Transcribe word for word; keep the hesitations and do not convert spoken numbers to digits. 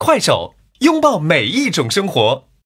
快手，拥抱每一种生活。